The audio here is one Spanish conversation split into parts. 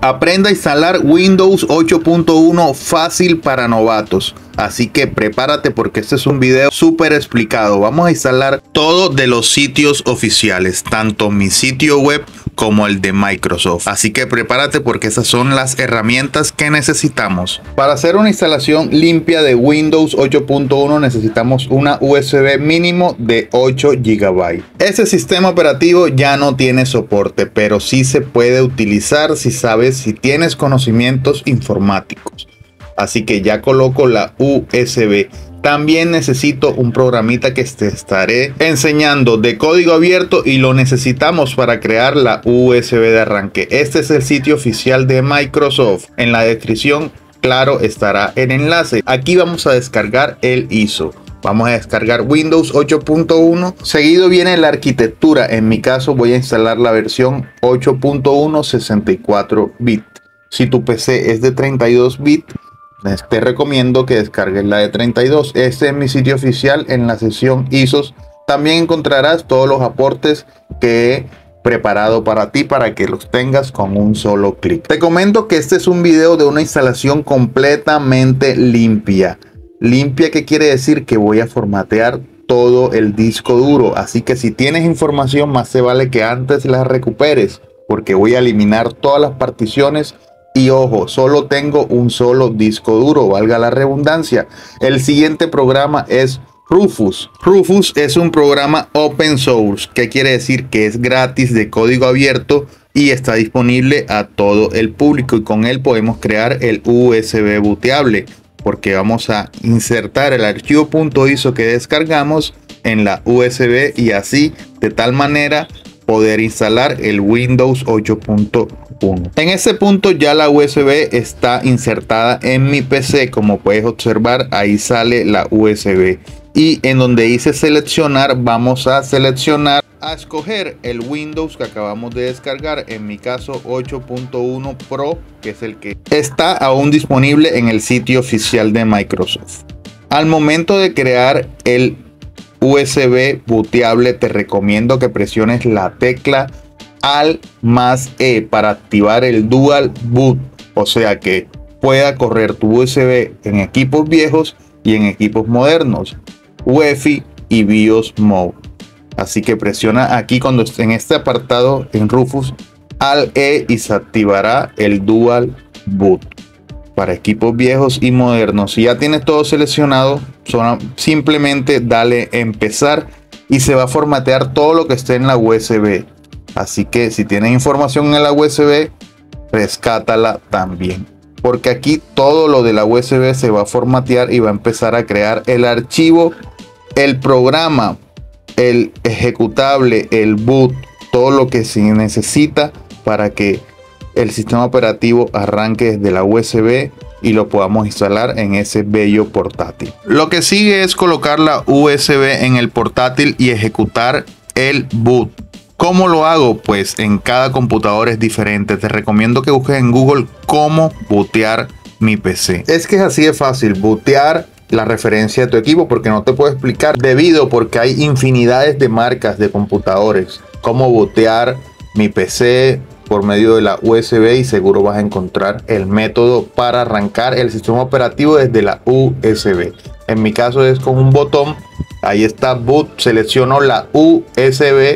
Aprenda a instalar Windows 8.1 fácil para novatos. Así que prepárate porque este es un video súper explicado. Vamos a instalar todo de los sitios oficiales, tanto mi sitio web como el de Microsoft. Así que prepárate porque esas son las herramientas que necesitamos. Para hacer una instalación limpia de Windows 8.1 necesitamos una USB mínimo de 8 GB. Este sistema operativo ya no tiene soporte, pero sí se puede utilizar si tienes conocimientos informáticos. Así que ya coloco la USB. También necesito un programita que te estaré enseñando de código abierto y lo necesitamos para crear la USB de arranque. Este es el sitio oficial de Microsoft. En la descripción, claro, estará el enlace. Aquí vamos a descargar el ISO. Vamos a descargar Windows 8.1. Seguido viene la arquitectura. En mi caso voy a instalar la versión 8.1 64 bits. Si tu PC es de 32 bits, te recomiendo que descargues la de 32. Este es mi sitio oficial. En la sección ISOs también encontrarás todos los aportes que he preparado para ti para que los tengas con un solo clic. Te comento que este es un video de una instalación completamente limpia. Limpia, ¿qué quiere decir? Que voy a formatear todo el disco duro. Así que si tienes información, más se vale que antes la recuperes, porque voy a eliminar todas las particiones. Y ojo, solo tengo un solo disco duro, valga la redundancia. El siguiente programa es Rufus. Rufus es un programa open source. ¿Qué quiere decir? Que es gratis, de código abierto y está disponible a todo el público. Y con él podemos crear el USB booteable, porque vamos a insertar el archivo .iso que descargamos en la USB y así de tal manera poder instalar el Windows 8.1. En este punto ya la USB está insertada en mi PC. Como puedes observar, ahí sale la USB. Y en donde dice seleccionar, vamos a escoger el Windows que acabamos de descargar. En mi caso 8.1 Pro, que es el que está aún disponible en el sitio oficial de Microsoft. Al momento de crear el USB booteable, te recomiendo que presiones la tecla Alt+E para activar el Dual Boot, o sea que pueda correr tu USB en equipos viejos y en equipos modernos, UEFI y BIOS Mode. Así que presiona aquí cuando esté en este apartado en Rufus Alt+E y se activará el Dual Boot para equipos viejos y modernos. Si ya tienes todo seleccionado, simplemente dale empezar y se va a formatear todo lo que esté en la USB. Así que si tienes información en la USB, rescátala también, porque aquí todo lo de la USB se va a formatear y va a empezar a crear el archivo, el programa, el ejecutable, el boot, todo lo que se necesita para que el sistema operativo arranque desde la USB y lo podamos instalar en ese bello portátil. Lo que sigue es colocar la USB en el portátil y ejecutar el boot. ¿Cómo lo hago? Pues en cada computador es diferente. Te recomiendo que busques en Google cómo bootear mi PC. Es que es así de fácil, bootear la referencia de tu equipo, porque no te puedo explicar porque hay infinidades de marcas de computadores. Cómo bootear mi PC por medio de la USB y seguro vas a encontrar el método para arrancar el sistema operativo desde la USB. En mi caso es con un botón. Ahí está boot, selecciono la USB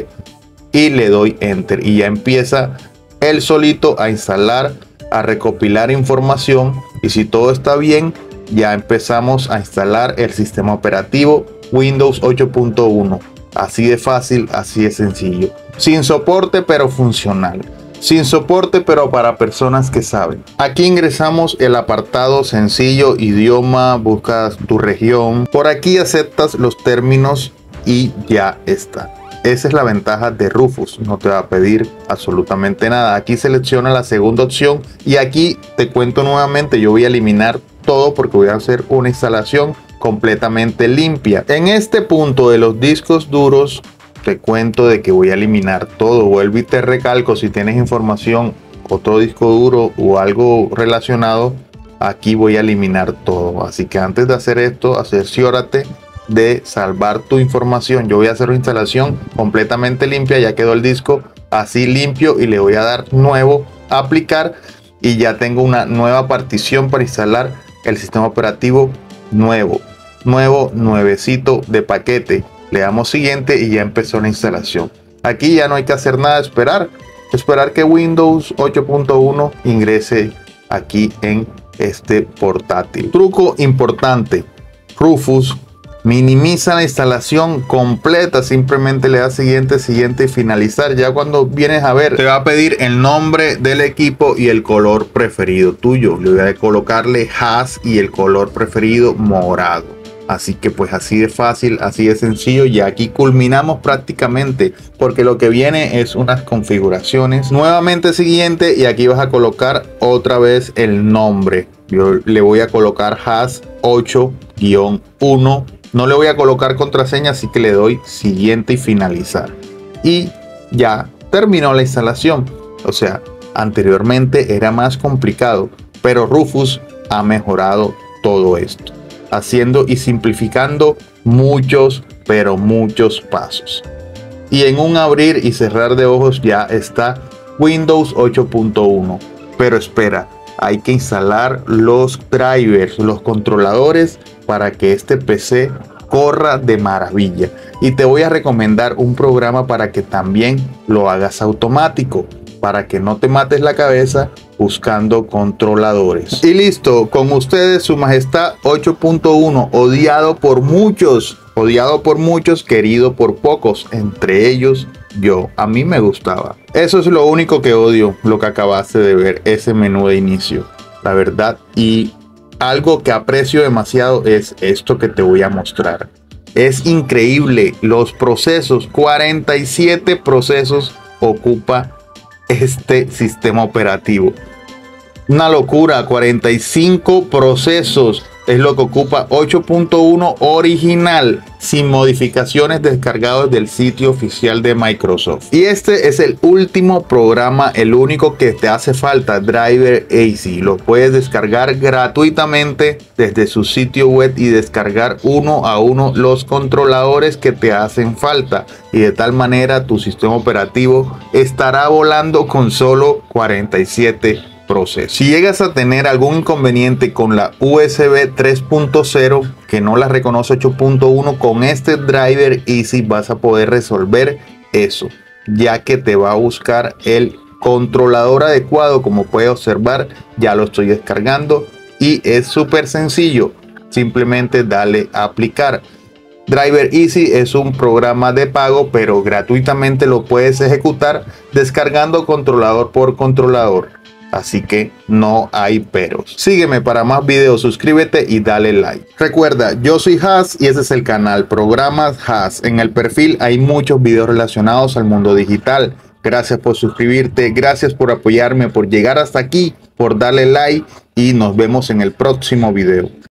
y le doy enter y ya empieza él solito a instalar, a recopilar información, y si todo está bien ya empezamos a instalar el sistema operativo Windows 8.1. Así de fácil, así de sencillo, sin soporte pero funcional, sin soporte pero para personas que saben. Aquí ingresamos el apartado sencillo, idioma, buscas tu región, por aquí aceptas los términos y ya está. Esa es la ventaja de Rufus, no te va a pedir absolutamente nada. Aquí selecciona la segunda opción y aquí te cuento nuevamente, yo voy a eliminar todo porque voy a hacer una instalación completamente limpia. En este punto de los discos duros te cuento de que voy a eliminar todo. Vuelvo y te recalco, si tienes información, otro disco duro o algo relacionado, aquí voy a eliminar todo. Así que antes de hacer esto, cerciórate de salvar tu información. Yo voy a hacer una instalación completamente limpia. Ya quedó el disco así limpio y le voy a dar nuevo, aplicar, y ya tengo una nueva partición para instalar el sistema operativo nuevecito de paquete. Le damos siguiente y ya empezó la instalación. Aquí ya no hay que hacer nada, esperar que Windows 8.1 ingrese aquí en este portátil. Truco importante: Rufus minimiza la instalación completa, simplemente le das siguiente y finalizar. Ya cuando vienes a ver, te va a pedir el nombre del equipo y el color preferido tuyo. Le voy a colocarle Haas y el color preferido morado. Así que pues así de fácil, así de sencillo. Y aquí culminamos prácticamente, porque lo que viene es unas configuraciones. Nuevamente siguiente, y aquí vas a colocar otra vez el nombre. Yo le voy a colocar Haas 8-1. No le voy a colocar contraseña, así que le doy siguiente y finalizar. Y ya terminó la instalación. O sea, anteriormente era más complicado, pero Rufus ha mejorado todo esto, haciendo y simplificando muchos, pero muchos pasos. Y en un abrir y cerrar de ojos ya está Windows 8.1. Pero espera, hay que instalar los drivers, los controladores, para que este PC corra de maravilla. Y te voy a recomendar un programa para que también lo hagas automático, para que no te mates la cabeza buscando controladores. Y listo, con ustedes su majestad 8.1, odiado por muchos, querido por pocos, entre ellos yo. A mí me gustaba. Eso es lo único que odio, lo que acabaste de ver, ese menú de inicio, la verdad. Y algo que aprecio demasiado es esto que te voy a mostrar. Es increíble los procesos, 47 procesos ocupa este sistema operativo. Una locura, 45 procesos es lo que ocupa 8.1 original, sin modificaciones, descargados del sitio oficial de Microsoft. Y este es el último programa, el único que te hace falta, Driver AC. Lo puedes descargar gratuitamente desde su sitio web y descargar uno a uno los controladores que te hacen falta. Y de tal manera tu sistema operativo estará volando con solo 47 procesos. Si llegas a tener algún inconveniente con la USB 3.0 que no la reconoce 8.1, con este Driver Easy vas a poder resolver eso, ya que te va a buscar el controlador adecuado. Como puedes observar, ya lo estoy descargando y es súper sencillo, simplemente dale a aplicar. Driver Easy es un programa de pago, pero gratuitamente lo puedes ejecutar descargando controlador por controlador. Así que no hay peros. Sígueme para más videos, suscríbete y dale like. Recuerda, yo soy Haas y ese es el canal Programas Haas. En el perfil hay muchos videos relacionados al mundo digital. Gracias por suscribirte, gracias por apoyarme, por llegar hasta aquí, por darle like y nos vemos en el próximo video.